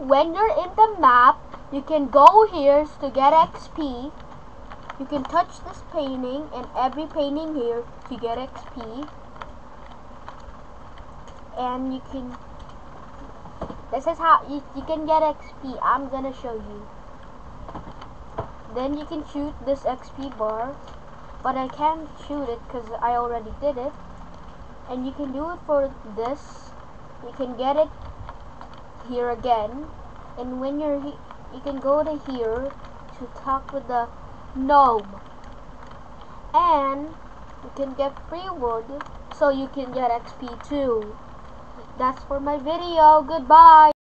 when you're in the map, you can go here to get XP. You can touch this painting and every painting here to get XP. And you can, this is how you can get XP. I'm gonna show you. Then you can shoot this XP bar, but I can't shoot it because I already did it. And you can do it for this. You can get it here again, and when you can go to here to talk with the gnome, and you can get free wood so you can get XP too. That's for my video. Goodbye.